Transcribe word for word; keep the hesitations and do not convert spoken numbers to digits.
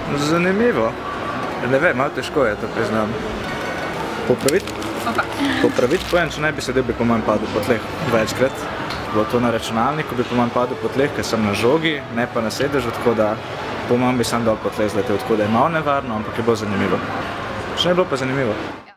Zanimivo. Ne vem, malo težko je, to priznam. Popraviti? Popraviti pojem, če ne bi sedel, bi po manj padel po tleh večkrat. Bilo to na računalniku, bi po manj padel po tleh, ker sem na žogi, ne pa na sedežu, tako da po manj bi sam dol po tleh zletel, tako da je malo nevarno, ampak je bilo zanimivo. Še ne bilo pa zanimivo.